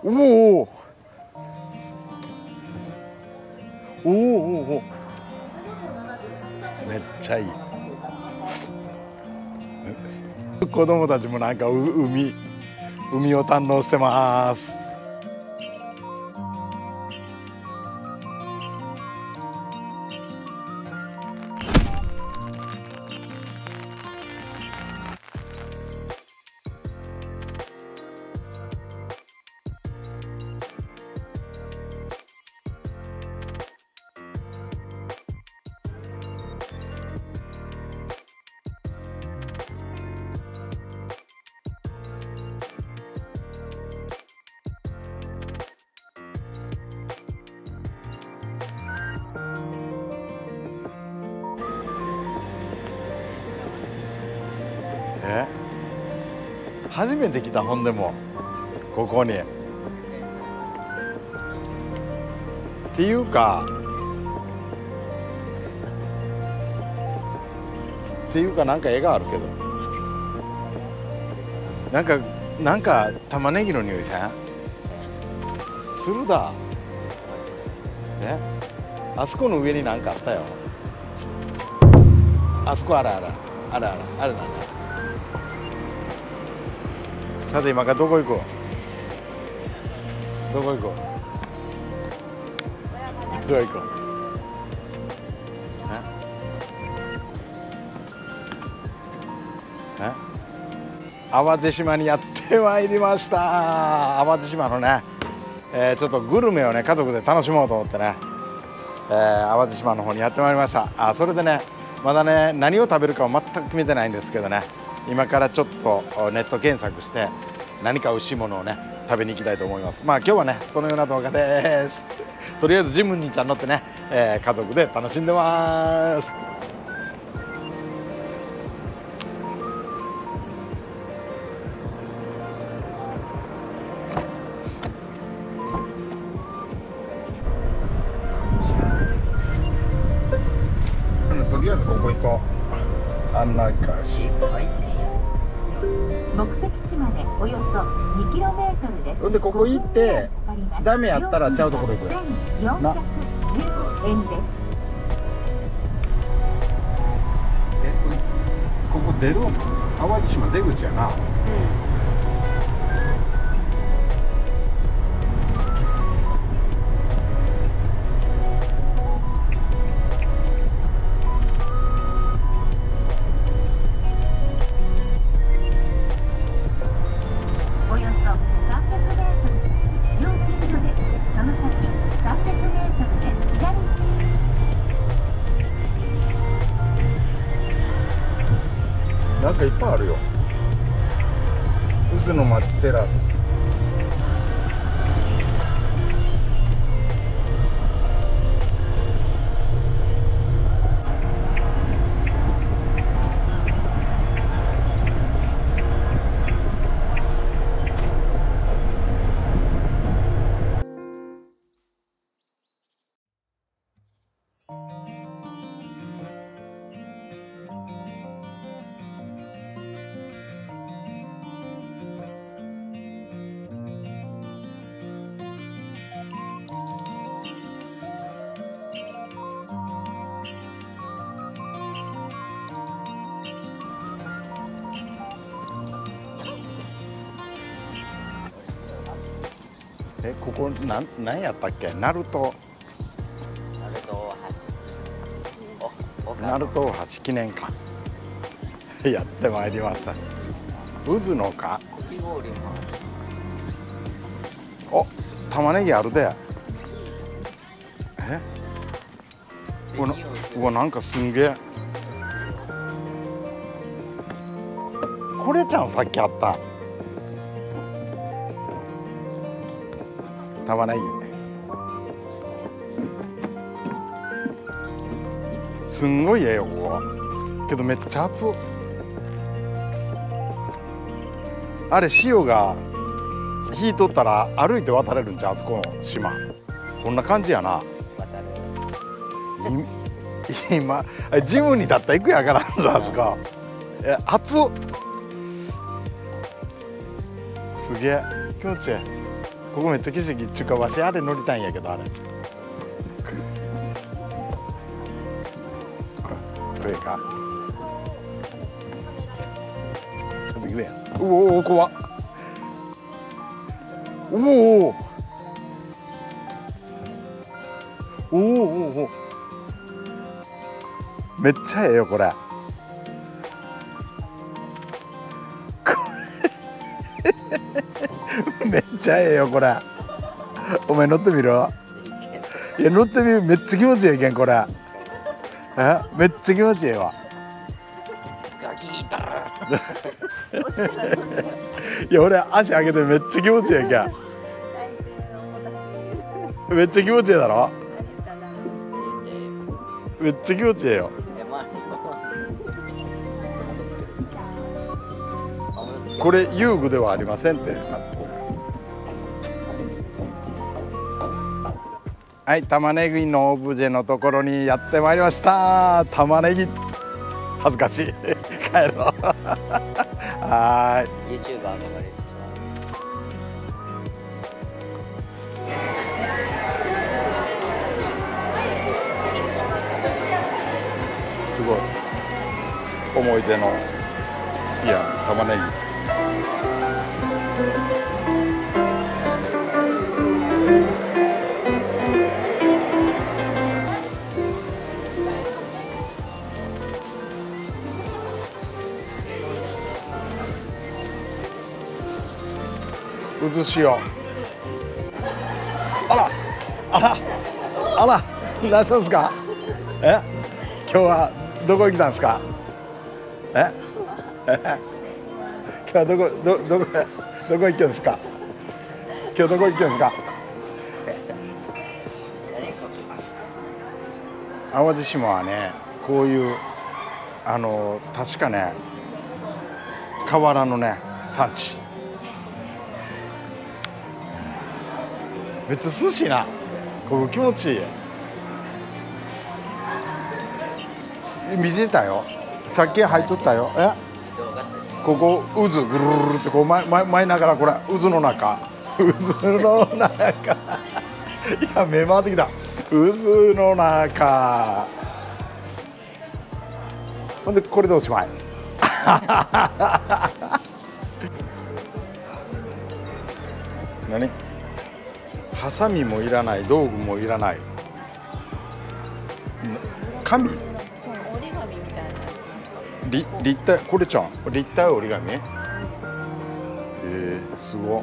おおおお、めっちゃいい。子供たちもなんか海を堪能してます。初めて来た。ほんでもここにっていうかなんか絵があるけど、なんか玉ねぎの匂いせんするだ。あそこの上になんかあったよ。あそこあれなんだ。さて今からどこ行こう。淡路島にやってまいりました。淡路島のね、ちょっとグルメをね家族で楽しもうと思ってね、淡路島の方にやってまいりました。それでねまだね何を食べるかは全く決めてないんですけどね、今からちょっとネット検索して何か美味しいものをね食べに行きたいと思います。まあ今日はねそのような動画です。とりあえずジムニーちゃん乗ってね、家族で楽しんでます。とりあえずここ行こう。案内開始。 目的地までおよそ 2km です。 ほんでここ行ってダメやったらちゃうところ行くよ。な。 410円です。 ここ出る淡路島出口やな。なんかいっぱいあるよ。渦の町テラス。ここなんやったっけ？鳴門大橋記念館やってまいりました。渦のか？お、玉ねぎあるで。うわなんかすんげえ。これちゃんさっきあった玉ねぎ。すんごいええよここ。けどめっちゃ熱っ。あれ潮が引いとったら歩いて渡れるんじゃん、あそこの島。こんな感じやな。今ジムにだったら行くやからんぞあそこ。熱っ。すげえ気持ちいい。 ここめっちゃ景色っていうか、わしあれ乗りたいんやけど、あれこれか。ちょっと行くやん。おお怖っ。おおおお、めっちゃええよこれ。めっちゃええよこれ。お前乗ってみろ。いや乗ってみる、めっちゃ気持ちいいけんこれ。めっちゃ気持ちいいわ。いや俺足上げてめっちゃ気持ちいいけん。めっちゃ気持ちいいだろ。めっちゃ気持ちいいよ。これ遊具ではありませんって。はい、玉ねぎのオブジェのところにやってまいりました。玉ねぎ恥ずかしい。帰ろう。はい。 YouTuber とかでしょ。すごい思い出のいや玉ねぎ。渦潮。あらあらあら、大丈夫ですか。今日はどこへ来たんですか。今日はどこへ行くんですか。今日どこへ行くんですか。淡路島はね、こういう確かね瓦のね産地。めっちゃ涼しいな。ここ気持ちいい。見てたよ。さっき入っとったよ。ここ渦ぐるるるってこう舞いながら、これ渦の中。渦の中。いや目回ってきた。渦の中。ほんでこれでおしまい。何？ハサミもいらない、道具もいらない。紙？ そう、折り紙みたいな。 立体、これちゃん、立体折り紙？すごっ。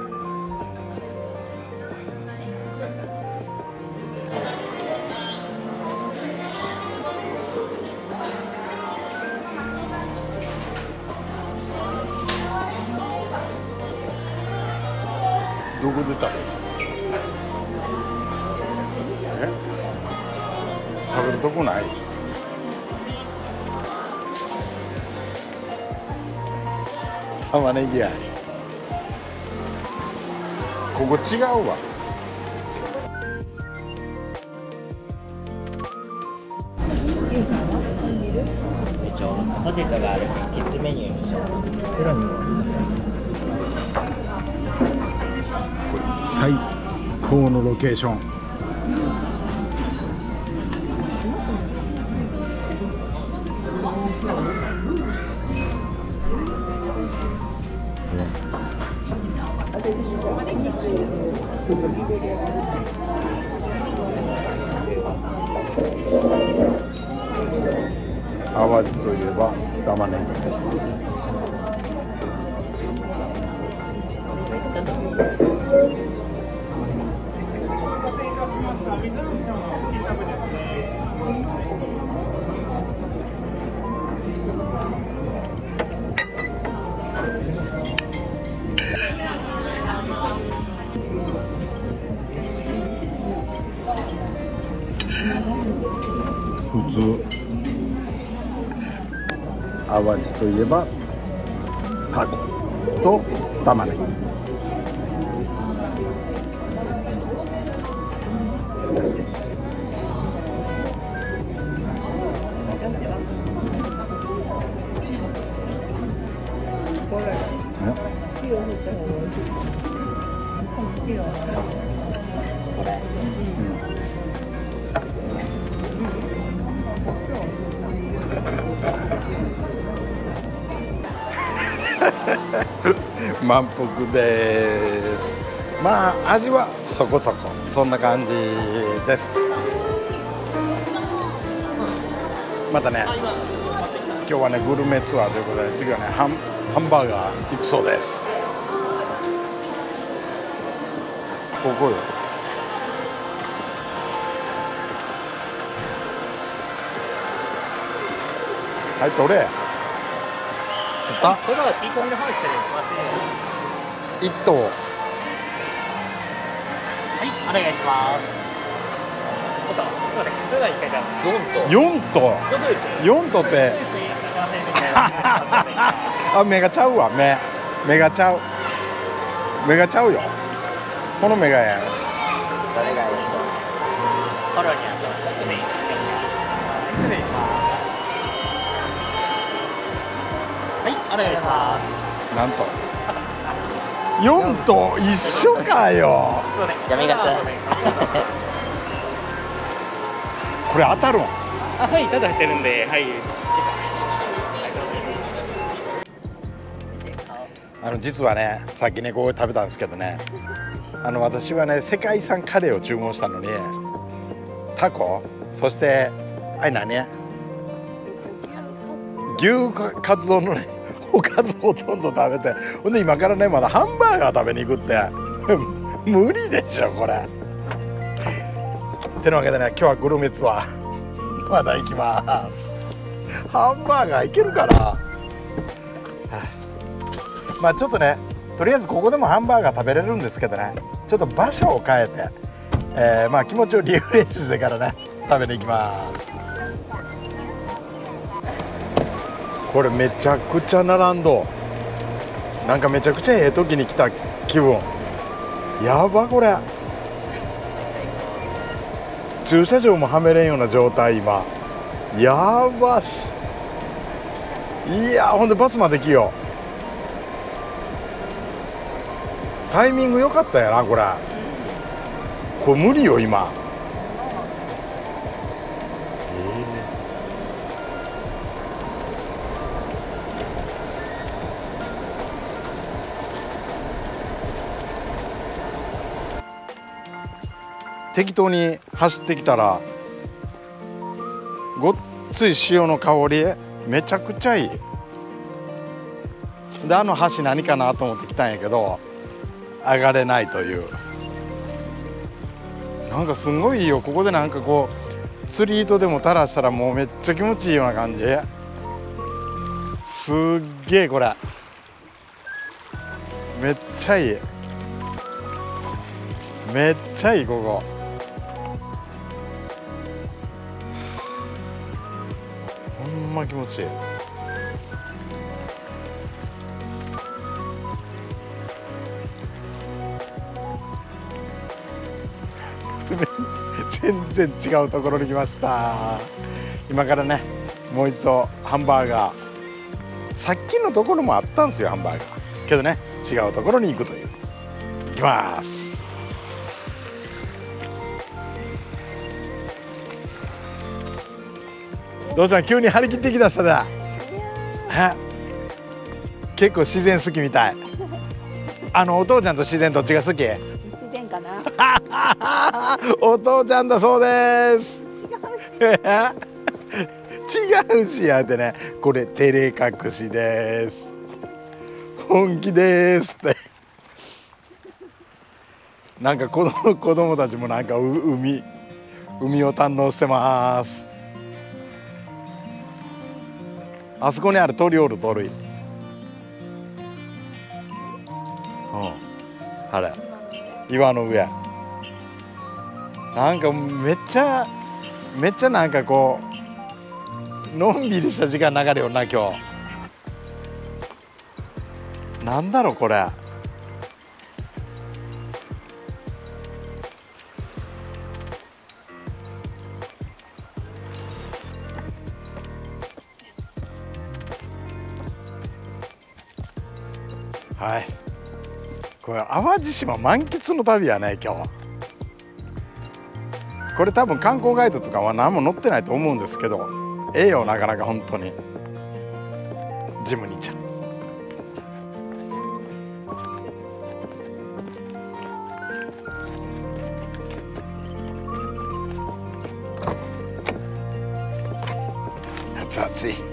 どこで食べる？食べるとこない？玉ねぎや。ここ違うわ。 ょ。ポテトがあるキッズメニューにしよう。プロにも最高のロケーション。淡路といえば玉ねぎ。普通淡路といえばタコと玉ねぎ。 これ満腹です。まあ味はそこそこそんな感じです。またね今日はねグルメツアーということで次はねハンバーガー行くそうです。ここよ。はい取れ。 それは切り込んで入ってる一頭。 はい、お願いします。おっと、すみません、それでは一回じゃあ 4頭。4頭ってあ、目がちゃうわ。目がちゃう。目がちゃうよ。この目がや。 どれがいいとコロニアと失礼します。はい、お願いします。 なんと4頭一緒かよ。 やめがちこれ当たるん。 あ、はい、ただ入ってるんで、はい。 実はねさっきねこう食べたんですけどね私はね世界遺産カレーを注文したのにタコそしてあれ何牛カツ丼のねおかずほとんど食べてほんで今からねまだハンバーガー食べに行くって無理でしょこれ。てなわけでね今日はグルメツアーまだ行きます。ハンバーガーいけるかな。まあちょっとねとりあえずここでもハンバーガー食べれるんですけどねちょっと場所を変えて、まあ気持ちをリフレッシュしてからね食べに行きます。これめちゃくちゃ並んどなんかめちゃくちゃええ時に来た気分やば。これ駐車場もはめれんような状態今やばし。いやほんでバスまで来よ。タイミング良かったやなこれ。これ無理よ今。適当に走ってきたらごっつい塩の香りめちゃくちゃいい。で橋何かなと思って来たんやけど上がれないという。なんかすごいいいよここでなんかこう釣り糸でも垂らしたらもうめっちゃ気持ちいいような感じ。すっげえこれめっちゃいい。めっちゃいいここ。ほんま気持ちいい。全然違うところに来ました。今からねもう一度ハンバーガーさっきのところもあったんですよハンバーガーけどね違うところに行くという。行きます。どうしたん急に張り切ってきだしただ。結構自然好きみたい。お父ちゃんと自然どっちが好き？ 自然かな。 お父ちゃんだそうです。違うしやってねこれ照れ隠しです。本気ですってなんか子供たちもなんか海を堪能してます。あそこにある鳥おる鳥。あれ岩の上なんかめっちゃなんかこうのんびりした時間流れよな今日。なんだろうこれ。はいこれ淡路島満喫の旅やね今日。これ多分観光ガイドとかは何も載ってないと思うんですけど、ええよなかなか本当に。ジムニーちゃん。暑い。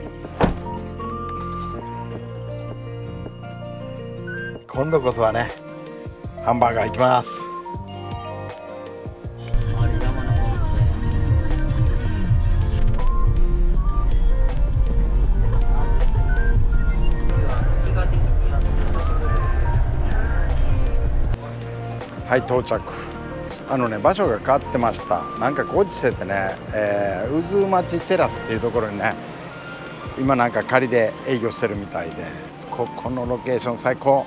今度こそはねハンバーガー行きます。はい到着。場所が変わってました。なんか工事しててね、渦町テラスっていうところにね今なんか仮で営業してるみたいで、ここのロケーション最高。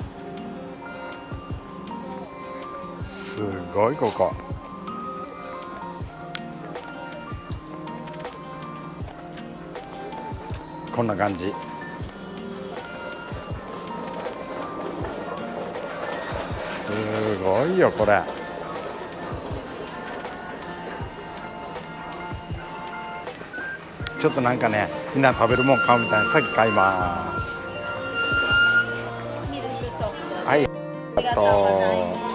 すごいここ。こんな感じ。すごいよこれ。ちょっとなんかねみんな食べるもん買うみたいに先買います。 ミルクソフト。 はい、 ありがとうございます。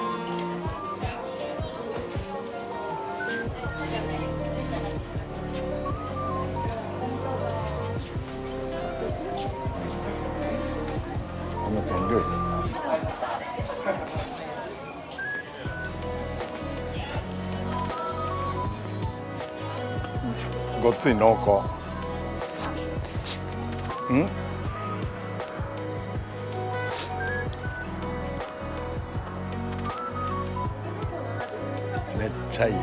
ごっつい濃厚。めっちゃいい。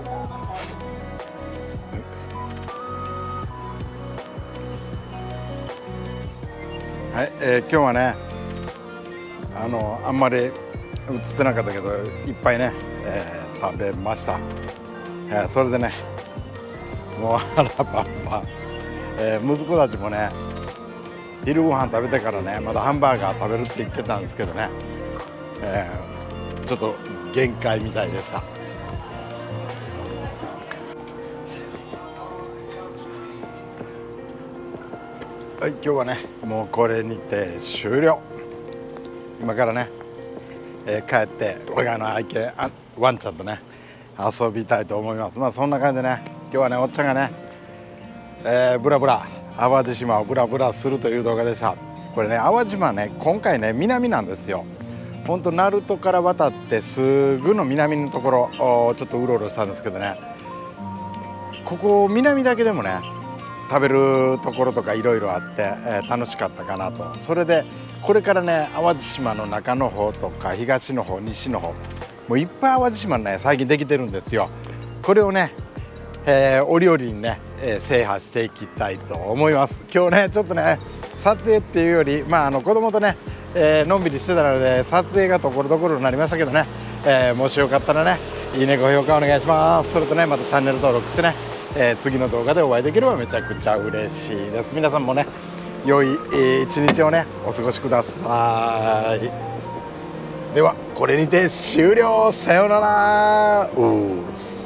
はい、今日はねあんまり映ってなかったけどいっぱいね、食べました。それでねもう腹パンパン、息子たちもね昼ご飯食べてからねまだハンバーガー食べるって言ってたんですけどね、ちょっと限界みたいでした。はい、今日はねもうこれにて終了。今からね、帰って我が家の愛犬ワンちゃんとね遊びたいと思います。まあそんな感じでね今日はねおっちゃんがね、ブラブラ淡路島をブラブラするという動画でした。これね淡路島ね今回ね南なんですよ。ほんと鳴門から渡ってすぐの南のところちょっとうろうろしたんですけどね、ここ南だけでもね食べるところとかいろいろあって、楽しかったかなと。それでこれからね淡路島の中の方とか東の方西の方もういっぱい淡路島ね最近できてるんですよ。これをね、折々にね、制覇していきたいと思います。今日ねちょっとね撮影っていうより子供とね、のんびりしてたので撮影がところどころになりましたけどね、もしよかったらねいいねご評価お願いします。それとねまたチャンネル登録してね、次の動画でお会いできればめちゃくちゃ嬉しいです。皆さんもね良い一日をねお過ごしください。ではこれにて終了。さようなら。